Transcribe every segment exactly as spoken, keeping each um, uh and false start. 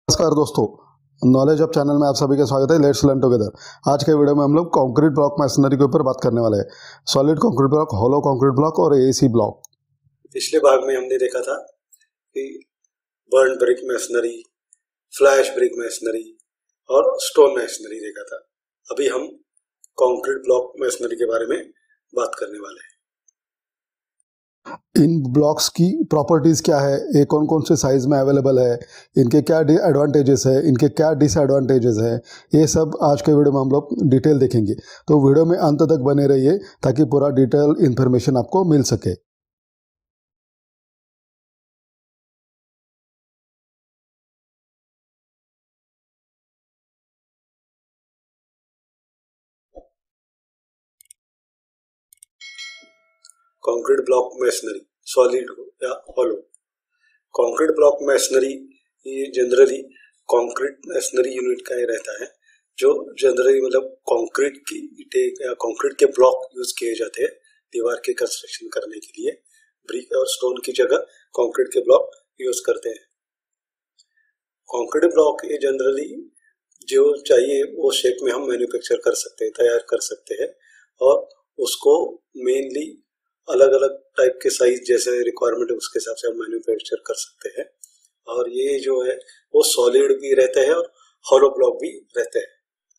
नमस्कार दोस्तों, knowledge of channel में आप सभी का स्वागत है। Let's learn together. आज के वीडियो में हम लोग कंक्रीट ब्लॉक मैसनरी के ऊपर बात करने वाले हैं। Solid concrete block, hollow concrete block और एसी ब्लॉक। पिछले भाग में हमने देखा था कि burn brick masonry, flash brick masonry और स्टोन मैसनरी देखा था। अभी हम कंक्रीट ब्लॉक मैसनरी के बारे में बात करने वाले हैं। इन ब्लॉक्स की प्रॉपर्टीज़ क्या है, ये कौन कौन से साइज़ में अवेलेबल है, इनके क्या एडवांटेजेस है, इनके क्या डिसएडवांटेजेस है, ये सब आज के वीडियो में हम लोग डिटेल देखेंगे। तो वीडियो में अंत तक बने रहिए ताकि पूरा डिटेल इन्फॉर्मेशन आपको मिल सके। कंक्रीट ब्लॉक मैसनरी, सॉलिड हो या होलो। कंक्रीट ब्लॉक मैसनरी ये जनरली कंक्रीट मैसनरी यूनिट का ही रहता है, जो जनरली मतलब कंक्रीट की ईंटें या कंक्रीट के ब्लॉक यूज किए जाते हैं दीवार के कंस्ट्रक्शन करने के लिए। ब्रिक और स्टोन की जगह कंक्रीट के ब्लॉक यूज करते हैं। कंक्रीट ब्लॉक ये जनरली जो चाहिए वो शेप में हम मैन्युफैक्चर कर सकते हैं, तैयार कर सकते हैं, और उसको मेनली अलग अलग टाइप के साइज जैसे रिक्वायरमेंट है उसके हिसाब से हम मैन्युफैक्चर कर सकते हैं। और ये जो है वो सॉलिड भी रहते हैं और हॉलो ब्लॉक भी रहते हैं।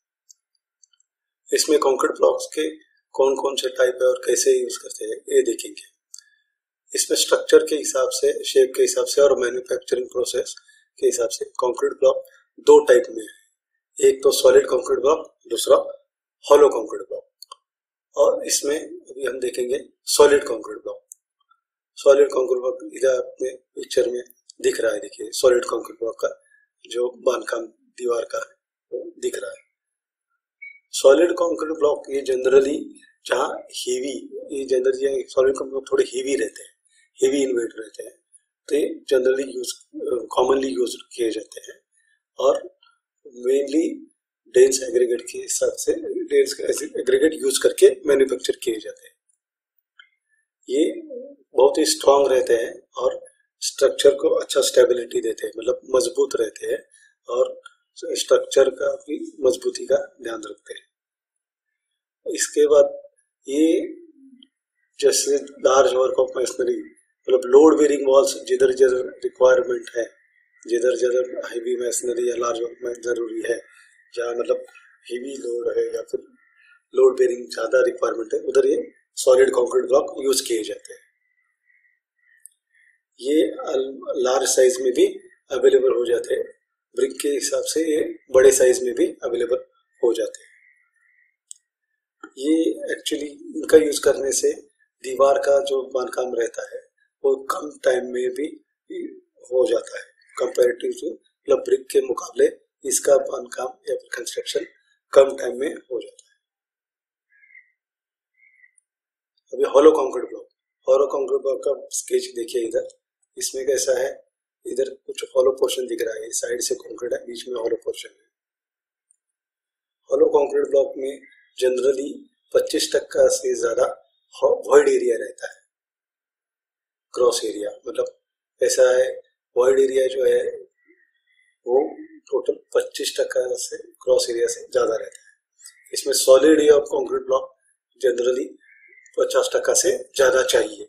इसमें कंक्रीट ब्लॉक्स के कौन कौन से टाइप है और कैसे यूज करते हैं ये देखेंगे। इसमें स्ट्रक्चर के हिसाब से, शेप के हिसाब से और मैन्युफैक्चरिंग प्रोसेस के हिसाब से कंक्रीट ब्लॉक दो टाइप में है। एक तो सॉलिड कंक्रीट ब्लॉक, दूसरा हॉलो कंक्रीट ब्लॉक। और इसमें अभी हम देखेंगे solid concrete block. Solid concrete block इधर अपने पिक्चर में दिख रहा है, देखिए सॉलिड कंक्रीट ब्लॉक का जो बांधकाम दीवार का है वो दिख रहा है। सॉलिड कंक्रीट ब्लॉक ये जनरली जहाँ हेवी, ये जनरली सॉलिड कंक्रीट ब्लॉक थोड़े हेवी रहते हैं, हेवी इनवेट रहते हैं, तो ये जनरली यूज कॉमनली यूज किए जाते हैं और मेनली डेंस एग्रीगेट के हिसाब से डेंस एग्रीगेट यूज करके मैन्युफैक्चर किए जाते हैं। ये बहुत ही स्ट्रांग रहते हैं और स्ट्रक्चर को अच्छा स्टेबिलिटी देते हैं, मतलब मजबूत रहते हैं और स्ट्रक्चर का भी मजबूती का ध्यान रखते हैं। इसके बाद ये जैसे लार्ज वर्क ऑफ मैसनरी, मतलब लोड बेरिंग वॉल्स जिधर जिधर रिक्वायरमेंट है, जिधर जिधर हेवी मैसनरी या लार्ज वर्क में जरूरी है, जहाँ मतलब हेवी लोड है या फिर लोड बेरिंग ज्यादा रिक्वायरमेंट है, उधर ये सॉलिड कंक्रीट ब्लॉक यूज किए जाते हैं। ये लार्ज साइज में भी अवेलेबल हो जाते हैं, ब्रिक के हिसाब से ये बड़े साइज में भी अवेलेबल हो जाते हैं। ये एक्चुअली इनका यूज करने से दीवार का जो बांधकाम रहता है वो कम टाइम में भी हो जाता है, कंपैरेटिव टू मतलब ब्रिक के मुकाबले इसका बांधकाम या फिर कंस्ट्रक्शन कम टाइम में हो जाता है। अभी hollow concrete block, hollow concrete block का स्केच देखिए इधर। इसमें कैसा है, इधर कुछ हॉलो पोर्शन दिख रहा है, साइड से कंक्रीट है, बीच में हॉलो पोर्शन है। हॉलो कंक्रीट ब्लॉक में जनरली पच्चीस टक्का से ज्यादा वॉइड एरिया रहता है, क्रॉस एरिया, मतलब ऐसा है वॉइड एरिया जो है वो टोटल पच्चीस टक्का से क्रॉस एरिया से ज्यादा रहता है। इसमें solid area of concrete block generally पचास टक्का से ज्यादा चाहिए।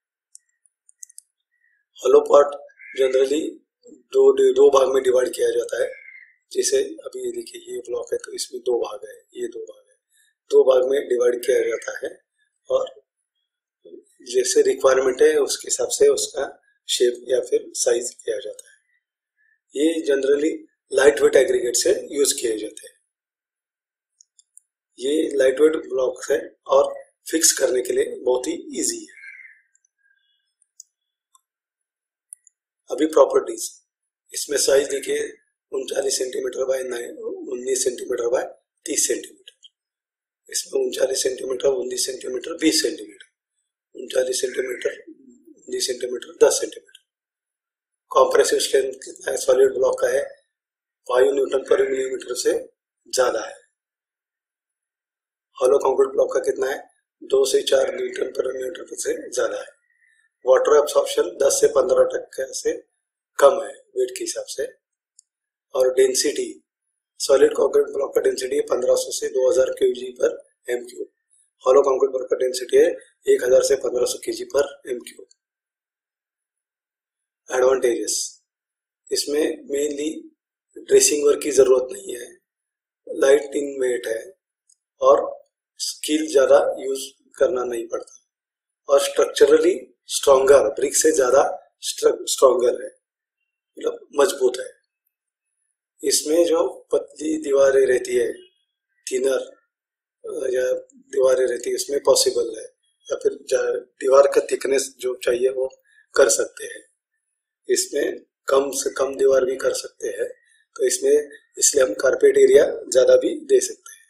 हॉलो पार्ट जनरली दो दो भाग में डिवाइड किया जाता है। जैसे अभी ये देखिए ये ब्लॉक है तो इसमें दो भाग है, ये दो भाग है, दो भाग में डिवाइड किया जाता है और जैसे रिक्वायरमेंट है उसके हिसाब से उसका शेप या फिर साइज किया जाता है। ये जनरली लाइट वेट एग्रीगेट से यूज किए जाते हैं। ये लाइट वेट ब्लॉक है और फिक्स करने के लिए बहुत ही इजी है। अभी प्रॉपर्टीज, इसमें साइज देखिए उनचालीस सेंटीमीटर बाय उन्नीस सेंटीमीटर बाय तीस सेंटीमीटर, इसमें उनचालीस सेंटीमीटर, उन्नीस सेंटीमीटर, बीस सेंटीमीटर, उनचालीस सेंटीमीटर, उन्नीस सेंटीमीटर, दस सेंटीमीटर। कॉम्प्रेसिव स्ट्रेंथ कितना है सॉलिड ब्लॉक का है, फाइव न्यूटन पर मिलीमीटर से ज्यादा है। हॉलो कंक्रीट ब्लॉक का कितना है, दो से चार न्यूटन पर मिलीमीटर से ज्यादा है। वाटर एब्सॉर्प्शन दस से पंद्रह टक्का से कम है वेट के हिसाब से, और डेंसिटी, सॉलिड कंक्रीट ब्लॉक का डेंसिटी है पंद्रह सौ से दो हज़ार KG per M cube, hollow concrete block का डेंसिटी है एक हज़ार से पंद्रह सौ KG per M cube. Advantages, इसमें मेनली ड्रेसिंग वर्क की जरूरत नहीं है, लाइट इन वेट है और स्किल ज्यादा यूज करना नहीं पड़ता, और स्ट्रक्चरली स्ट्रॉन्गर, ब्रिक से ज्यादा स्ट्रॉन्गर है, मतलब मजबूत है। इसमें जो पतली दीवारें रहती है, थिनर या दीवारें रहती है, इसमें पॉसिबल है, या फिर दीवार का थिकनेस जो चाहिए वो कर सकते हैं। इसमें कम से कम दीवार भी कर सकते हैं, तो इसमें इसलिए हम कारपेट एरिया ज्यादा भी दे सकते हैं।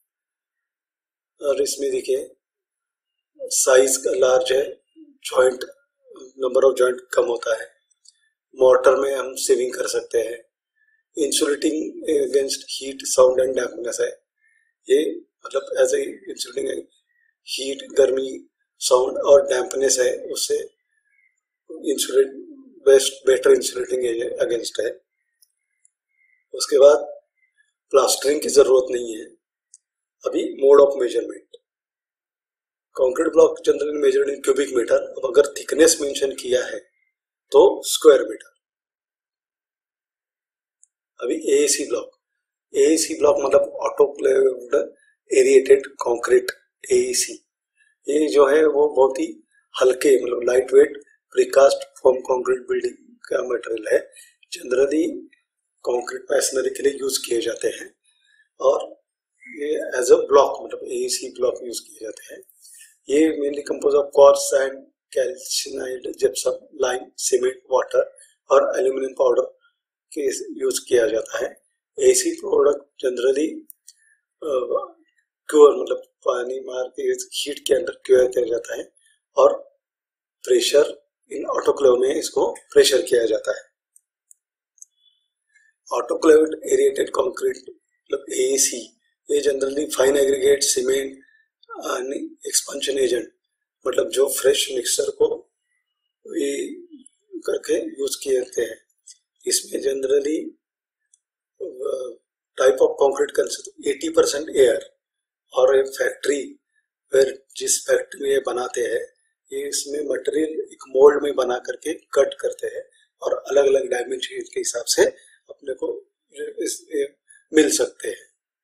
और इसमें देखिए साइज का लार्ज है, जॉइंट नंबर ऑफ जॉइंट कम होता है, मोर्टर में हम सेविंग कर सकते हैं, insulating against heat, sound and dampness है, ये मतलब एज ए इंसुलेटिंग है, हीट, गर्मी, साउंड और डैम्पनेस है, उससे insulate best better insulating against है। उसके बाद प्लास्टरिंग की जरूरत नहीं है। अभी mode of measurement, concrete block generally measured in cubic metre, अब अगर थिकनेस मेंशन किया है तो स्क्वायर मीटर। अभी एएसी ब्लॉक, एएसी ब्लॉक मतलब ऑटोक्लेव्ड एरिएटेड कंक्रीट, एएसी, ये जो है वो बहुत ही हल्के, मतलब light weight precast form concrete building का मटेरियल है, जनरली कंक्रीट मैसनरी के लिए यूज किए जाते हैं, और ये एज अ ब्लॉक मतलब एएसी ब्लॉक यूज किए जाते हैं। ये mainly compose of quartz and calcined, gypsum, lime, cement, water और एल्यूमिनियम पाउडर के यूज किया जाता है। एसी प्रोडक्ट जनरली क्योर मतलब पानी मार के हीट के अंदर क्योर किया जाता है, और प्रेशर इन ऑटोक्लेव में इसको प्रेशर किया जाता है। ऑटोक्लेव्ड एरिएटेड कंक्रीट मतलब एएसी, ये generally fine aggregate, cement, expansion agent, मतलब जो फ्रेश मिक्सचर को ये करके यूज किए जाते हैं। इसमें generally type of concrete consist अस्सी परसेंट एयर, और एक फैक्ट्री फिर जिस फैक्ट्री में ये बनाते हैं, ये इसमें मटेरियल एक मोल्ड में बना करके कट करते हैं, और अलग अलग डायमेंशन के हिसाब से अपने को इस, मिल सकते हैं।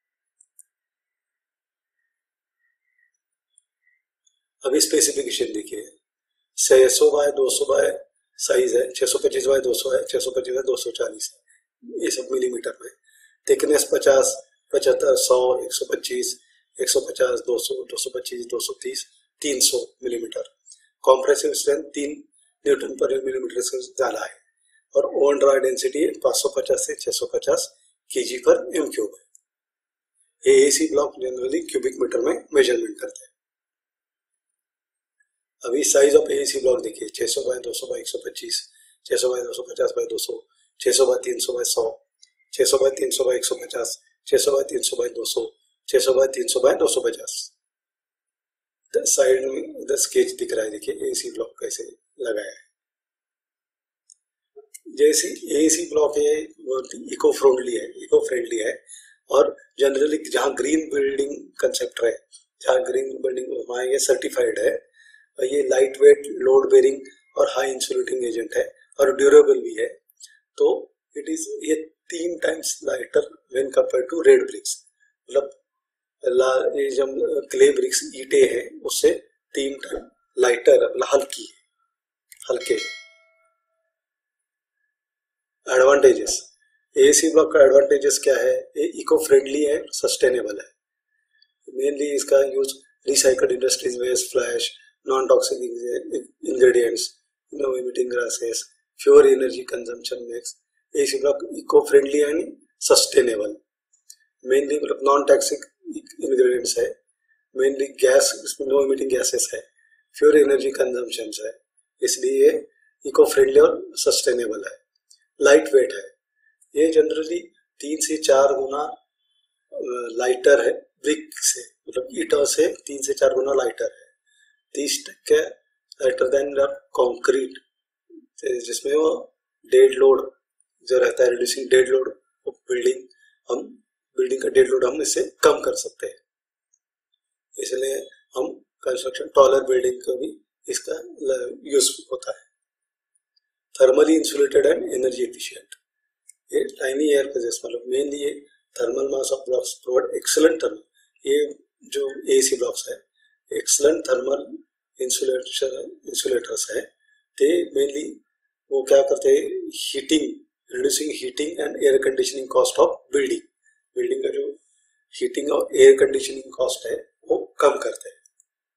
अभी स्पेसिफिकेशन देखिए, छह सौ बाय दो सौ बाय साइज है, छह सौ पच्चीस बाय दो सौ है, छह सौ पच्चीस बाय दो सौ चालीस है, ये सब मिलीमीटर में। थिकनेस पचास, पचहत्तर, सौ, एक सौ पच्चीस, एक सौ पचास, दो सौ, दो सौ पच्चीस, दो सौ तीस, तीन सौ मिलीमीटर। कॉम्प्रेसिव स्ट्रेंथ तीन न्यूटन पर मिलीमीटर से ज्यादा है, और ओवन ड्राई डेंसिटी पाँच सौ पचास से छह सौ पचास केजी पर एम क्यूब है। AAC block generally cubic metre में मेजरमेंट करते हैं। अभी साइज ऑफ एएसी ब्लॉक देखिए, छह सौ बाय दो सौ बाय एक सौ पच्चीस, छह सौ बाय दो सौ पचास बाय दो सौ, छह सौ बाय तीन सौ बाय सौ, छह सौ बाय तीन सौ बाय एक सौ पचास, छह सौ बाय तीन सौ बाय दो सौ, छह सौ बाय तीन सौ बाय दो सौ पचास। साइड में इधर स्केच दिख रहा है, देखिए एएसी ब्लॉक कैसे लगाया है। जैसे एएसी ब्लॉक है वो इको फ्रेंडली है, इको फ्रेंडली है, और जनरली जहाँ ग्रीन बिल्डिंग कंसेप्ट है, जहाँ ग्रीन बिल्डिंग वहाँ ये सर्टिफाइड है, और ये लाइट वेट, लोड बेरिंग और हाई इंसुलेटिंग एजेंट है, और ड्यूरेबल भी है। तो इट इज ये तीन times lighter when compare to red bricks, मतलब ये जब क्ले ब्रिक्स ईंटें हैं उससे तीन टाइम लाइटर, मतलब हल्की है, हल्के। एडवांटेजेस, एएसी ब्लॉक का एडवांटेजेस क्या है, ये इको फ्रेंडली है, सस्टेनेबल है। मेनली इसका use recycled industries waste, flash, non toxic ingredients, no emitting gases, fewer energy consumption makes AC block eco friendly and sustainable. Mainly मतलब नॉन टॉक्सिक इंग्रेडिएंट्स है, mainly gas, इसमें no emitting gases है, fewer energy consumption है, इसलिए ये eco friendly और sustainable है। Light weight है, ये जनरली तीन से चार गुना लाइटर है ब्रिक से, मतलब ईंटों से तीन से चार गुना लाइटर है, तीस टक्के लाइटर देन कंक्रीट, जिसमें वो डेड लोड जो रहता है, रिड्यूसिंग डेड लोड बिल्डिंग हम बिल्डिंग का डेड लोड हम इससे कम कर सकते हैं, इसलिए हम कंस्ट्रक्शन टॉलर बिल्डिंग का भी इसका यूज होता है। Thermally insulated and energy efficient, ये टाइनी एयर प्रेजेंस मतलब मेनली ये thermal mass of blocks provide excellent thermal, ये जो एसी ब्लॉक्स है एक्सीलेंट थर्मल इंसुलेशन इंसुलेटर्स है। ते मेनली वो क्या करते हैं, heating reducing heating and air conditioning cost of building, building का जो हीटिंग और एयर कंडीशनिंग कॉस्ट है वो कम करते हैं।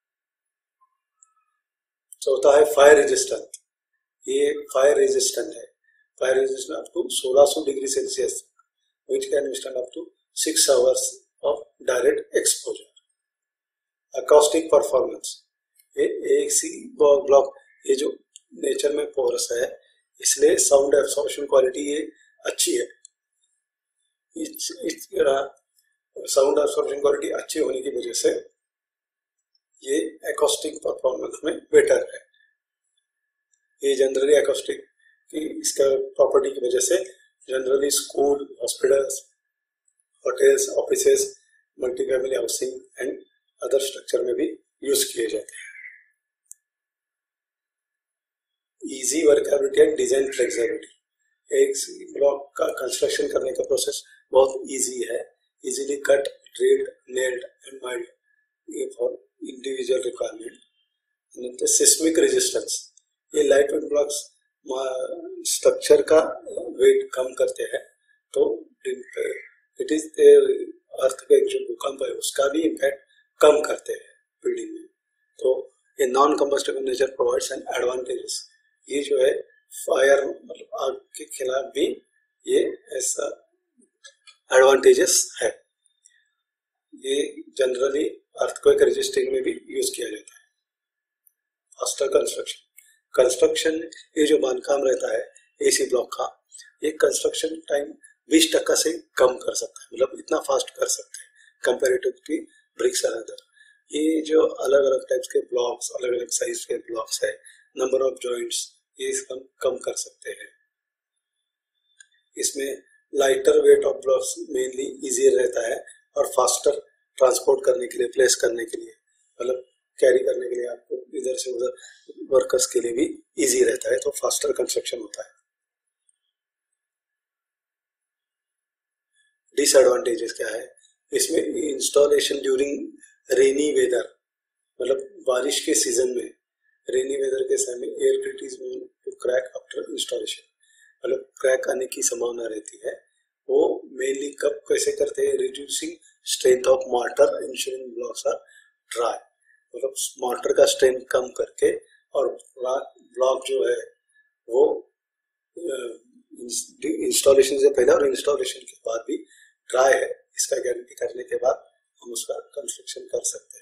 चौथा है फायर रेजिस्टेंट, ये फायर रेजिस्टेंट है, फायर रेजिस्टेंट अप टू सोलह सौ degree Celsius which can withstand up to six hours of direct exposure. Acoustic performance, ये एसी ब्लॉक ये जो नेचर में पोरस है इसलिए साउंड एब्सॉर्प्शन क्वालिटी ये अच्छी है, इस, इस साउंड एब्सॉर्प्शन क्वालिटी अच्छी होने की वजह से ये एकॉस्टिक परफॉर्मेंस में बेटर है। ये जनरली एकॉस्टिक की इसका प्रॉपर्टी की वजह से generally school, hospitals, hotels, offices, multi family housing and other structure में भी यूज किए जाते हैं। Easy workability and design flexibility, एक ब्लॉक का कंस्ट्रक्शन करने का प्रोसेस बहुत इजी है, easily cut, drilled, nailed and mild for individual requirement. Seismic resistance, ये लाइट वेट ब्लॉक्स स्ट्रक्चर का वेट कम करते हैं, तो इट इज अर्थक्वेक जो भूकंप है उसका भी इम्पैक्ट कम करते हैं बिल्डिंग में। तो ये non combustible nature provides an advantages, ये जो है फायर मतलब आग के खिलाफ भी ये ऐसा एडवांटेजेस है। ये जनरली अर्थक्वेक रेजिस्टिंग में भी यूज किया जाता है। फास्टर कंस्ट्रक्शन, कंस्ट्रक्शन ये जो बांधकाम रहता है एसी ब्लॉक का, ये कंस्ट्रक्शन टाइम बीस टक्का से कम कर सकता है, मतलब इतना फास्ट कर सकते हैं कंपैरेटिवली ब्रिक्स एंड अदर। ये जो अलग अलग टाइप्स के ब्लॉक्स, अलग अलग साइज के ब्लॉक्स है, नंबर ऑफ जॉइंट्स ये कम कम कर सकते हैं। इसमें lighter weight of blocks mainly easy रहता है और फास्टर ट्रांसपोर्ट करने के लिए, प्लेस करने के लिए, मतलब कैरी करने के लिए आपको इधर से उधर वर्कर्स के लिए भी इजी रहता है, तो फास्टर कंस्ट्रक्शन होता है। डिसएडवांटेजेस क्या है, इसमें इंस्टॉलेशन ड्यूरिंग रेनी वेदर, मतलब बारिश के सीजन में, रेनी वेदर के समय are critics to crack after installation, मतलब क्रैक आने की संभावना रहती है। वो मेनली कब कैसे करते हैं, reducing strength of mortar ensuring blocks are dry, मतलब मॉर्टर का स्ट्रेंथ कम करके और ब्लॉक जो है वो इंस्टॉलेशन से पहले और इंस्टॉलेशन के बाद भी ड्राई है, इसका गारंटी करने के बाद हम उसका कंस्ट्रक्शन कर सकते हैं।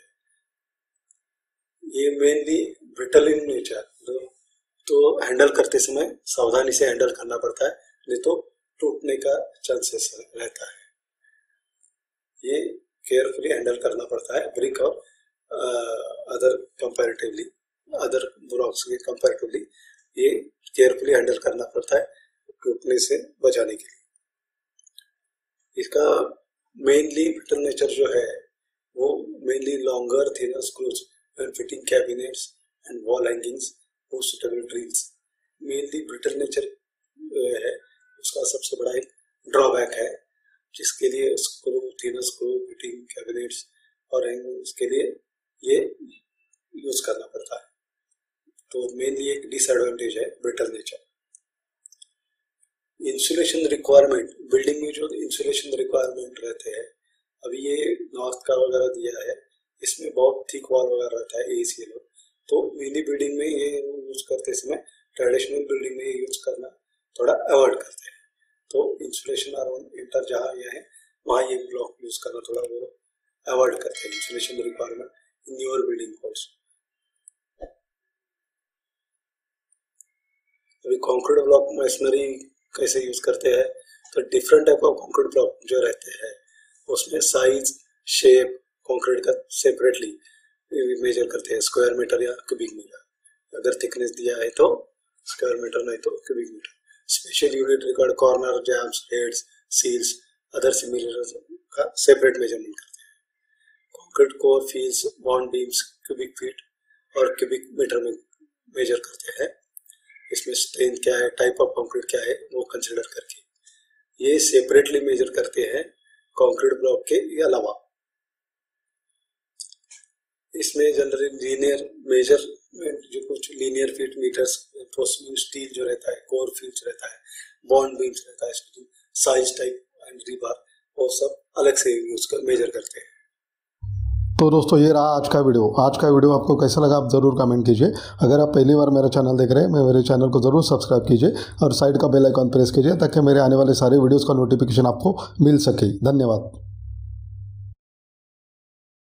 ये मेनली ब्रिटल इन नेचर, तो हैंडल करते समय सावधानी से हैंडल करना पड़ता है, नहीं तो टूटने का चांसेस रहता है। ये केयरफुली हैंडल करना पड़ता है, ब्रिक और अदर कंपैरेटिवली अदर ब्लॉक्स के कंपैरेटिवली ये केयरफुली हैंडल करना पड़ता है टूटने से बचाने के लिए। इसका मेनली ब्रिटल नेचर जो है वो mainly longer thinner screws and fitting cabinets and wall hangings और suitable drills, mainly brittle nature है उसका सबसे बड़ा एक ड्रॉबैक है, जिसके लिए screw, thinner screw, fitting cabinets और हैंगिंग्स के लिए ये यूज करना पड़ता है, तो मेनली एक डिसएडवांटेज है brittle nature. Insulation requirement, building में जो इंसुलेशन रिक्वायरमेंट रहते हैं, अभी ये नॉर्थ का वगैरह दिया है, इसमें बहुत थिक वॉल वगैरह रहता है एसी में, तो मेनली बिल्डिंग में ये यूज करते समय ट्रेडिशनल बिल्डिंग में ये यूज करना थोड़ा अवॉइड करते हैं, तो इंसुलेशन अराउंड इंटर जहाँ ये है वहाँ ये ब्लॉक यूज करना थोड़ा वो अवॉइड करते हैं insulation requirement in your building codes. अभी कंक्रीट ब्लॉक मशीनरी कैसे यूज करते हैं, तो different type of concrete block जो रहते हैं उसमें साइज, शेप कंक्रीट का सेपरेटली मेजर करते हैं, स्क्वायर मीटर या क्यूबिक मीटर, अगर थिकनेस दिया है तो स्क्वायर मीटर, नहीं तो cubic metre. Special unit record corner, jambs, heads, seals, other similar का सेपरेट मेजरमेंट करते हैं। Concrete core fills, bond beams cubic feet और क्यूबिक मीटर में मेजर करते हैं। इसमें स्ट्रेंथ क्या है, टाइप ऑफ कंक्रीट क्या है, वो कंसिडर करके ये सेपरेटली मेजर करते हैं कंक्रीट ब्लॉक के अलावा। इसमें जनरली लीनियर मेजरमेंट जो कुछ लीनियर फीट मीटर्स, स्टील जो रहता है, कोर फील्स रहता है, बॉन्ड बीम्स रहता है, साइज टाइप एंड रीबार, वो सब अलग से यूज कर मेजर करते हैं। तो दोस्तों ये रहा आज का वीडियो। आज का वीडियो आपको कैसा लगा आप ज़रूर कमेंट कीजिए। अगर आप पहली बार मेरा चैनल देख रहे हैं, मेरे चैनल को ज़रूर सब्सक्राइब कीजिए और साइड का बेल आइकॉन प्रेस कीजिए ताकि मेरे आने वाले सारे वीडियोस का नोटिफिकेशन आपको मिल सके। धन्यवाद।